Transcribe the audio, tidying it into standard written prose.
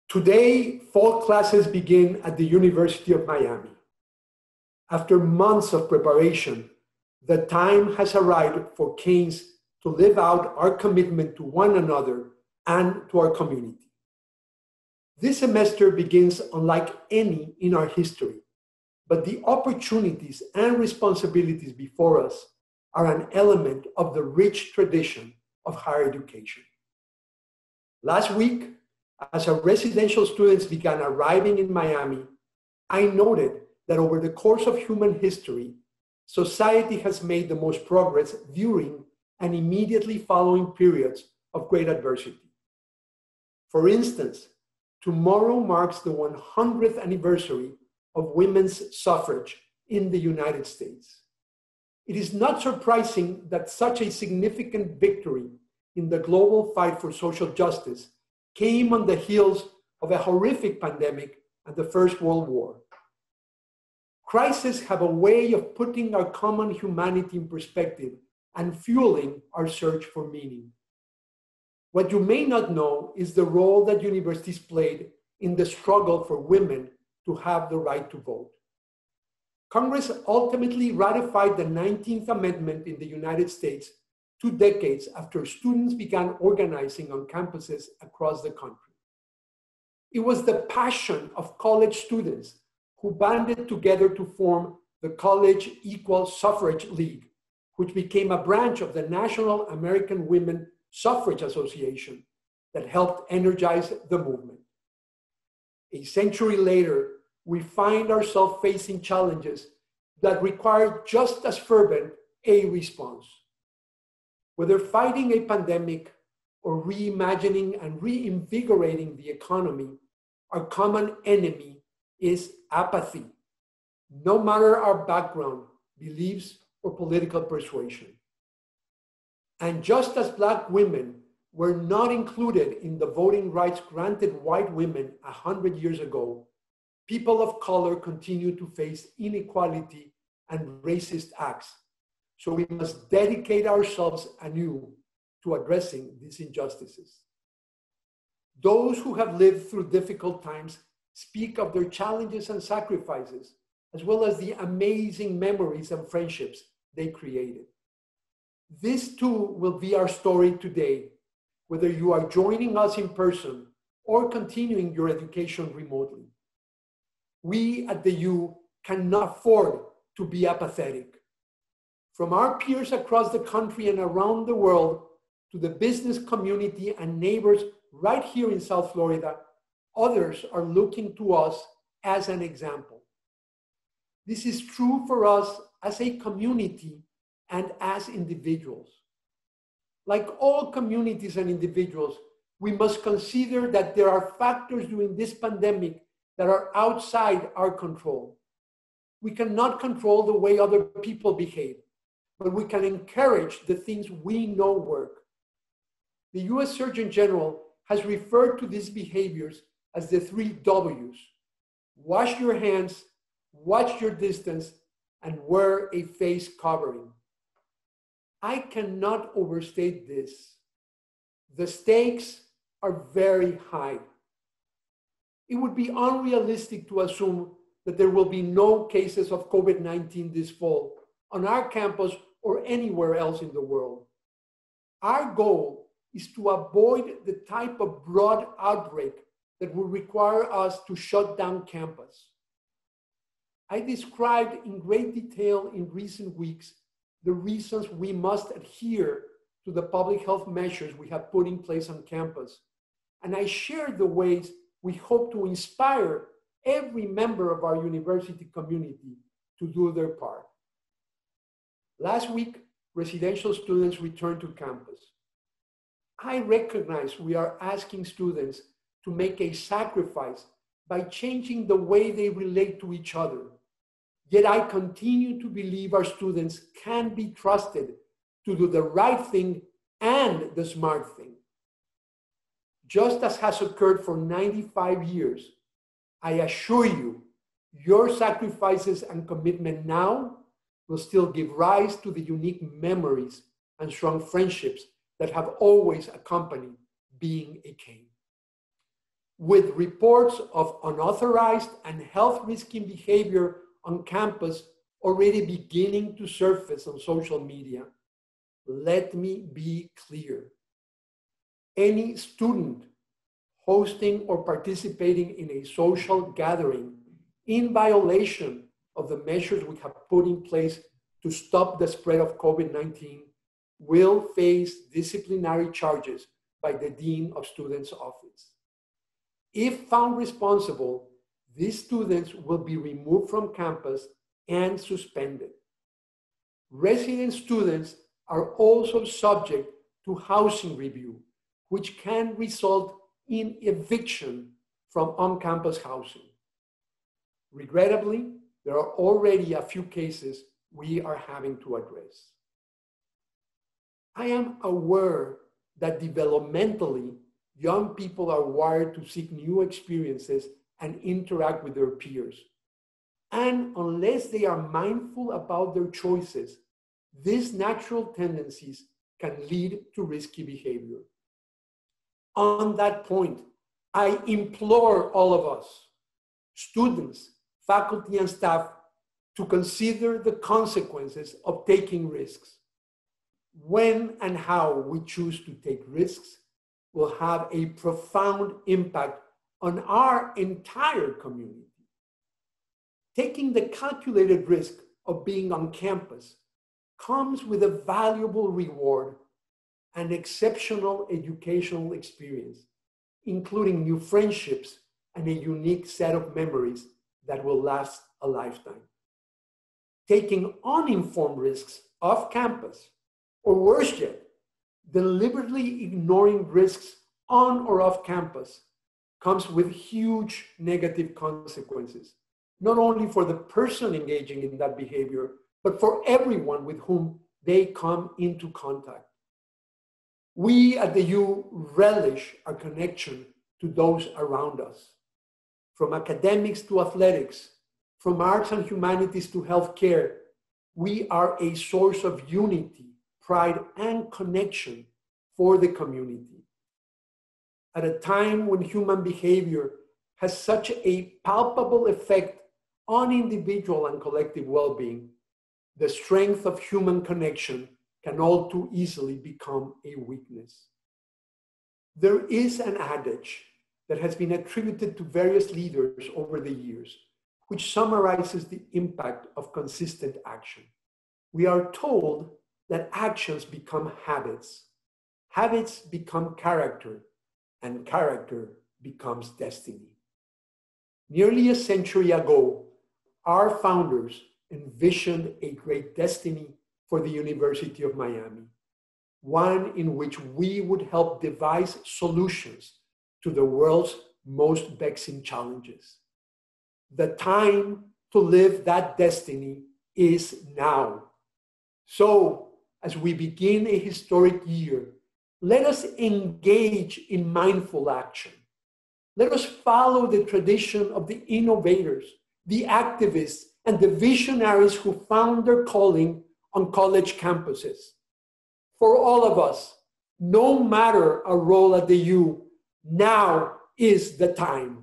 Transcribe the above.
Today, fall classes begin at the University of Miami. After months of preparation, the time has arrived for Canes to live out our commitment to one another and to our community. This semester begins unlike any in our history, but the opportunities and responsibilities before us are an element of the rich tradition of higher education. Last week, as our residential students began arriving in Miami, I noted that over the course of human history, society has made the most progress during and immediately following periods of great adversity. For instance, tomorrow marks the 100th anniversary of women's suffrage in the United States. It is not surprising that such a significant victory in the global fight for social justice came on the heels of a horrific pandemic and the First World War. Crises have a way of putting our common humanity in perspective and fueling our search for meaning. What you may not know is the role that universities played in the struggle for women to have the right to vote. Congress ultimately ratified the 19th Amendment in the United States 2 decades after students began organizing on campuses across the country. It was the passion of college students who banded together to form the College Equal Suffrage League, which became a branch of the National American Women Suffrage Association that helped energize the movement. A century later, we find ourselves facing challenges that require just as fervent a response. Whether fighting a pandemic or reimagining and reinvigorating the economy, our common enemy is apathy, no matter our background, beliefs, or political persuasion. And just as Black women were not included in the voting rights granted white women 100 years ago, people of color continue to face inequality and racist acts. So we must dedicate ourselves anew to addressing these injustices. Those who have lived through difficult times speak of their challenges and sacrifices, as well as the amazing memories and friendships they created. This too will be our story today, whether you are joining us in person or continuing your education remotely. We at the U cannot afford to be apathetic. From our peers across the country and around the world to the business community and neighbors right here in South Florida, others are looking to us as an example. This is true for us as a community and as individuals. Like all communities and individuals, we must consider that there are factors during this pandemic that are outside our control. We cannot control the way other people behave, but we can encourage the things we know work. The US Surgeon General has referred to these behaviors as the 3 W's: wash your hands, watch your distance, and wear a face covering. I cannot overstate this. The stakes are very high. It would be unrealistic to assume that there will be no cases of COVID-19 this fall on our campus or anywhere else in the world. Our goal is to avoid the type of broad outbreak that would require us to shut down campus. I described in great detail in recent weeks the reasons we must adhere to the public health measures we have put in place on campus. And I shared the ways we hope to inspire every member of our university community to do their part. Last week, residential students returned to campus. I recognize we are asking students to make a sacrifice by changing the way they relate to each other. Yet I continue to believe our students can be trusted to do the right thing and the smart thing. Just as has occurred for 95 years, I assure you, your sacrifices and commitment now will still give rise to the unique memories and strong friendships that have always accompanied being a Cane. with reports of unauthorized and health-risking behavior on campus already beginning to surface on social media, let me be clear. Any student hosting or participating in a social gathering in violation of the measures we have put in place to stop the spread of COVID-19 will face disciplinary charges by the Dean of Students' Office. If found responsible, these students will be removed from campus and suspended. Resident students are also subject to housing review, which can result in eviction from on-campus housing. Regrettably, there are already a few cases we are having to address. I am aware that developmentally, young people are wired to seek new experiences and interact with their peers. And unless they are mindful about their choices, these natural tendencies can lead to risky behavior. On that point, I implore all of us, students, faculty, and staff, to consider the consequences of taking risks. When and how we choose to take risks will have a profound impact on our entire community. Taking the calculated risk of being on campus comes with a valuable reward and exceptional educational experience, including new friendships and a unique set of memories that will last a lifetime. Taking uninformed risks off campus, or worse yet, deliberately ignoring risks on or off campus, comes with huge negative consequences, not only for the person engaging in that behavior, but for everyone with whom they come into contact. We at the U relish our connection to those around us. From academics to athletics, from arts and humanities to healthcare, we are a source of unity, pride, and connection for the community. At a time when human behavior has such a palpable effect on individual and collective well-being, the strength of human connection can all too easily become a weakness. There is an adage that has been attributed to various leaders over the years, which summarizes the impact of consistent action. We are told that actions become habits, habits become character, and character becomes destiny. Nearly a century ago, our founders envisioned a great destiny for the University of Miami, one in which we would help devise solutions to the world's most vexing challenges. The time to live that destiny is now. So, as we begin a historic year, let us engage in mindful action. Let us follow the tradition of the innovators, the activists, and the visionaries who found their calling on college campuses. For all of us, no matter our role at the U, now is the time.